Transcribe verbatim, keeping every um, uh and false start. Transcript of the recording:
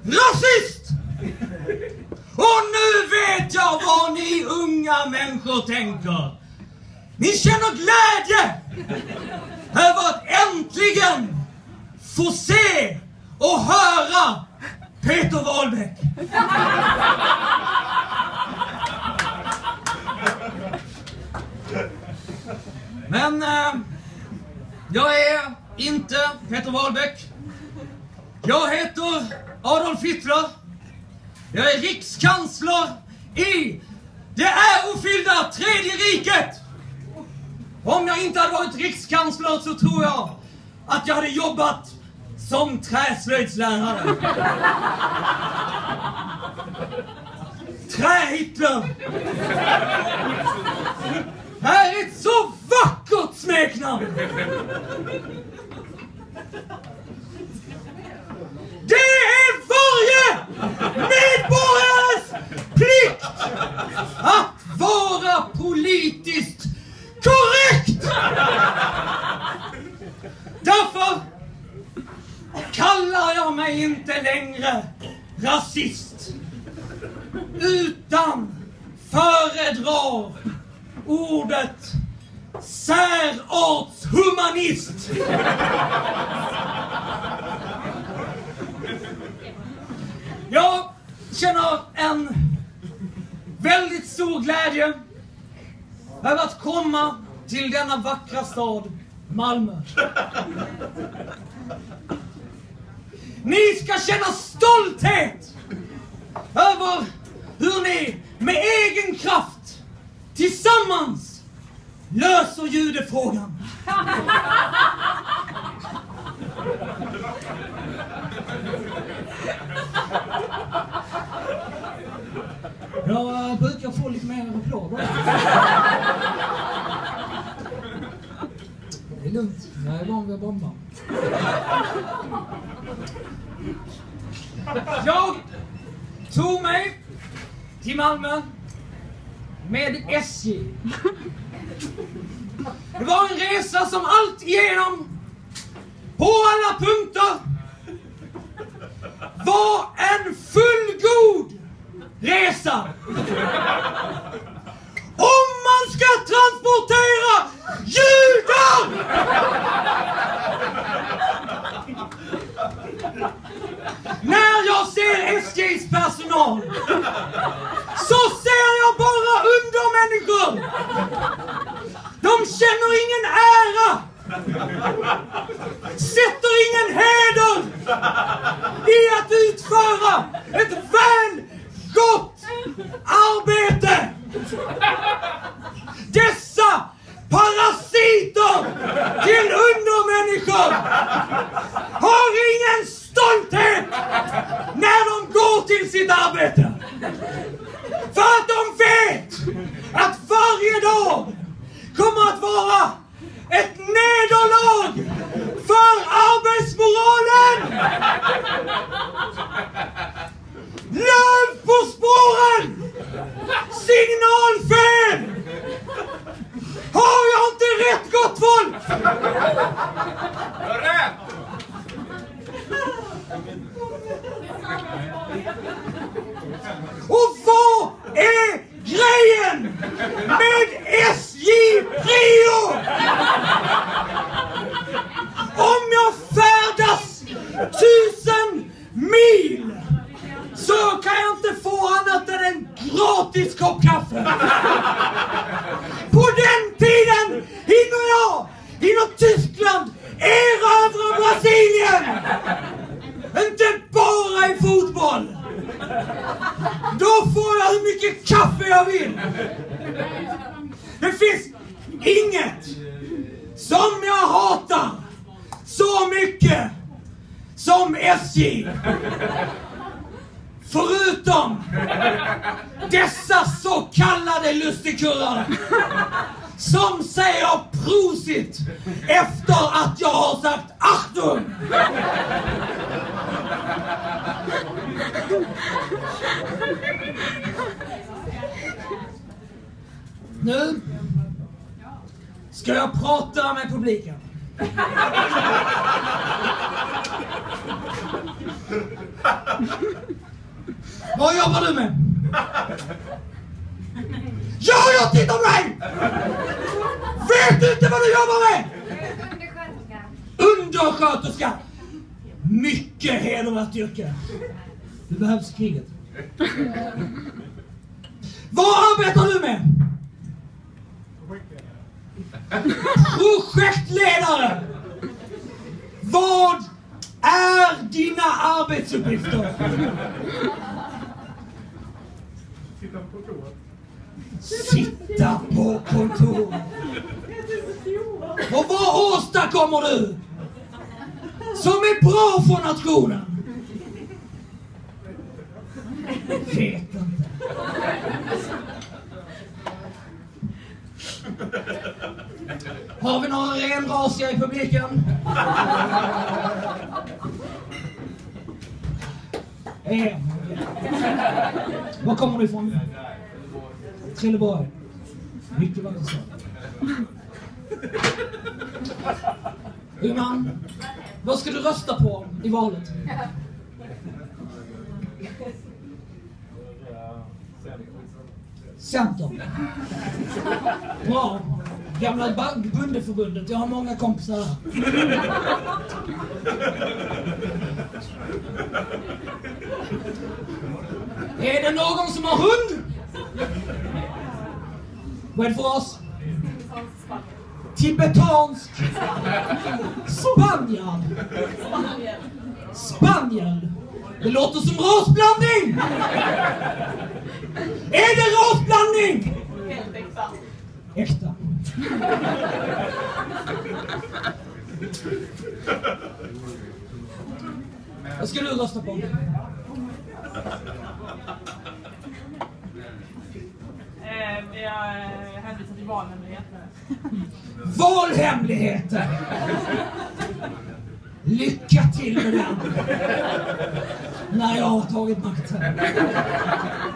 rasist! Och nu vet jag vad ni unga människor tänker. Ni känner glädje över att äntligen få se och höra Peter Wahlbeck. Men äh, jag är inte Peter Wahlbeck. Jag heter Adolf Hitler. Jag är rikskansler i det ärofyllda Tredje riket. Om jag inte hade varit rikskansler så tror jag att jag hade jobbat som träslöjdslärare. Trä-Hitler. Det här är ett så vackert smeknamn. Det är varje medborgares plikt att vara politiskt korrekt. Därför kallar jag mig inte längre rasist, utan föredrar ordet särartshumanist. Jag känner en väldigt stor glädje över att komma till denna vackra stad, Malmö. Ni ska känna stolthet över hur ni med egen kraft tillsammans löser judefrågan. Jag brukar få lite mer applåder. Det är lugnt, jag är van vid att bomba. Jag tog mig till Malmö med S J. Det var en resa som allt igenom, på alla punkter, var en fullgod resa. Om man ska transportera judar! När jag ser S J:s personal så ser jag bara undermänniskor. De känner ingen ära, sätter ingen heder i att utföra ett väl gott arbete. Dessa parasiter till undermänniskor har ingen stolthet när de går till sitt arbete. För att de vet att varje dag kommer att vara ett nederlag för arbetsmoralen. Löv på spåren! Signalfel! Har jag inte rätt, gott folk? Rätt! Och vad är grejen med S J Prio? Om jag färdas tusen mil så kan jag inte få annat än en gratis kopp kaffe. På den tiden hinner jag, hinner Tyskland erövra Brasilien. Inte bara i fotboll. Då får jag hur mycket kaffe jag vill. Det finns inget som jag hatar så mycket som S J. Förutom dessa så kallade lustigkurrar som säger prosit efter att jag har sagt Achtung. Nu ska jag prata med publiken. Vad jobbar du med? Ja, jag tittar på dig! Vet du inte vad du jobbar med? Undersköterska. Undersköterska. Mycket hedervärt yrke. Du behövs i kriget. Vad arbetar du med? Projektledare. Vad är dina arbetsuppgifter? Sitta på kontor. Och vad åstadkommer du som är bra för nationen? Vet inte. Har vi några renrasiga i publiken? Eh. Var kommer du ifrån? Trelleborg. Mycket vackert så. Uman, vad ska du rösta på i valet? Centern. Bra. Gamla bondeförbundet. Jag har många kompisar här. Är det någon som har hund? Vad är det för oss? Tibetansk. Spaniel. Spaniel. Det låter som rasblandning. Är det rasblandning? Äkta. Vad ska du rösta på? Jag hänvisar till valhemligheter. Valhemligheter! Lycka till med den! När jag har tagit makten.